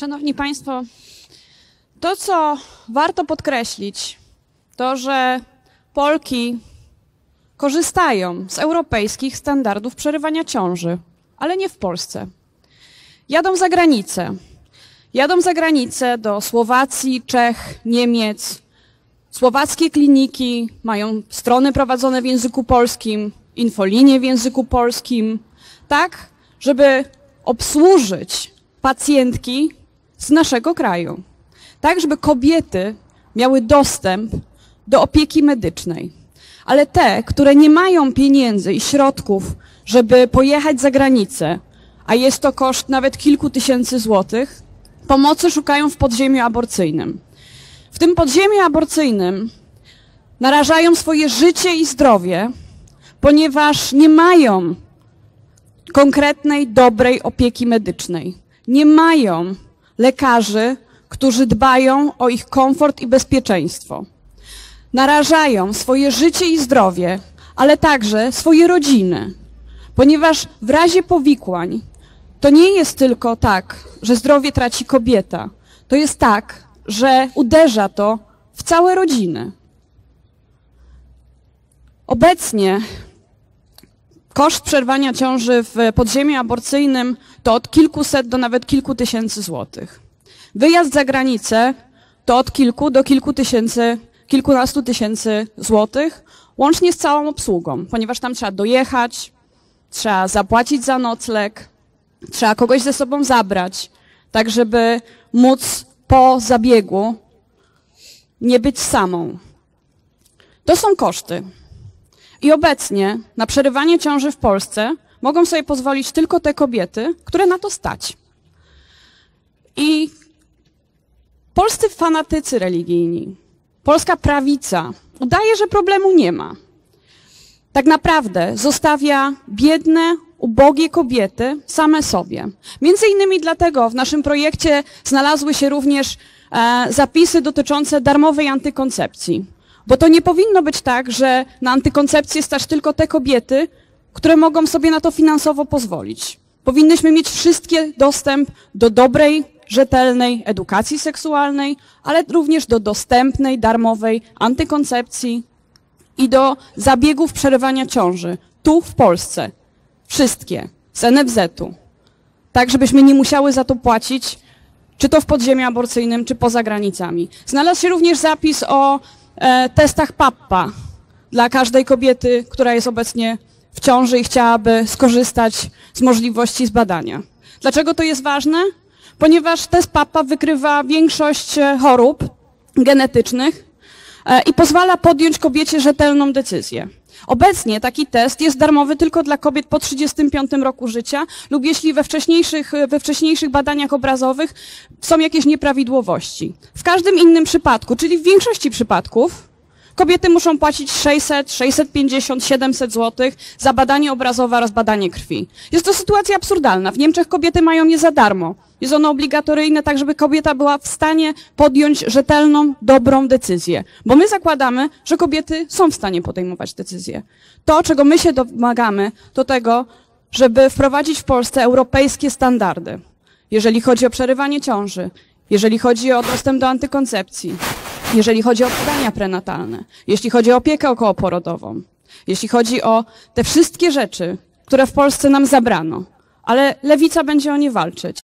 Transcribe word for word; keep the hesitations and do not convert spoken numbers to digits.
Szanowni Państwo, to co warto podkreślić, to że Polki korzystają z europejskich standardów przerywania ciąży, ale nie w Polsce. Jadą za granicę. Jadą za granicę do Słowacji, Czech, Niemiec. Słowackie kliniki mają strony prowadzone w języku polskim, infolinie w języku polskim, tak, żeby obsłużyć pacjentki z naszego kraju. Tak, żeby kobiety miały dostęp do opieki medycznej. Ale te, które nie mają pieniędzy i środków, żeby pojechać za granicę, a jest to koszt nawet kilku tysięcy złotych, pomocy szukają w podziemiu aborcyjnym. W tym podziemiu aborcyjnym narażają swoje życie i zdrowie, ponieważ nie mają konkretnej, dobrej opieki medycznej. Nie mają lekarzy, którzy dbają o ich komfort i bezpieczeństwo. Narażają swoje życie i zdrowie, ale także swoje rodziny, ponieważ w razie powikłań to nie jest tylko tak, że zdrowie traci kobieta. To jest tak, że uderza to w całe rodziny. Obecnie koszt przerwania ciąży w podziemiu aborcyjnym to od kilkuset do nawet kilku tysięcy złotych. Wyjazd za granicę to od kilku do kilku tysięcy, kilkunastu tysięcy złotych, łącznie z całą obsługą, ponieważ tam trzeba dojechać, trzeba zapłacić za nocleg, trzeba kogoś ze sobą zabrać, tak żeby móc po zabiegu nie być samą. To są koszty. I obecnie na przerywanie ciąży w Polsce mogą sobie pozwolić tylko te kobiety, które na to stać. I polscy fanatycy religijni, polska prawica udaje, że problemu nie ma. Tak naprawdę zostawia biedne, ubogie kobiety same sobie. Między innymi dlatego w naszym projekcie znalazły się również e, zapisy dotyczące darmowej antykoncepcji. Bo to nie powinno być tak, że na antykoncepcję stać tylko te kobiety, które mogą sobie na to finansowo pozwolić. Powinnyśmy mieć wszystkie dostęp do dobrej, rzetelnej edukacji seksualnej, ale również do dostępnej, darmowej antykoncepcji i do zabiegów przerywania ciąży. Tu w Polsce. Wszystkie. Z en ef zetu. Tak, żebyśmy nie musiały za to płacić, czy to w podziemiu aborcyjnym, czy poza granicami. Znalazł się również zapis o e, testach pappa dla każdej kobiety, która jest obecnie w ciąży i chciałaby skorzystać z możliwości zbadania. Dlaczego to jest ważne? Ponieważ test pappa wykrywa większość chorób genetycznych e, i pozwala podjąć kobiecie rzetelną decyzję. Obecnie taki test jest darmowy tylko dla kobiet po trzydziestym piątym roku życia lub jeśli we wcześniejszych, we wcześniejszych badaniach obrazowych są jakieś nieprawidłowości. W każdym innym przypadku, czyli w większości przypadków, kobiety muszą płacić sześćset, sześćset pięćdziesiąt, siedemset złotych za badanie obrazowe oraz badanie krwi. Jest to sytuacja absurdalna. W Niemczech kobiety mają je za darmo. Jest ono obligatoryjne, tak żeby kobieta była w stanie podjąć rzetelną, dobrą decyzję. Bo my zakładamy, że kobiety są w stanie podejmować decyzje. To, czego my się domagamy, to tego, żeby wprowadzić w Polsce europejskie standardy. Jeżeli chodzi o przerywanie ciąży, jeżeli chodzi o dostęp do antykoncepcji, jeżeli chodzi o badania prenatalne, jeśli chodzi o opiekę okołoporodową, jeśli chodzi o te wszystkie rzeczy, które w Polsce nam zabrano. Ale Lewica będzie o nie walczyć.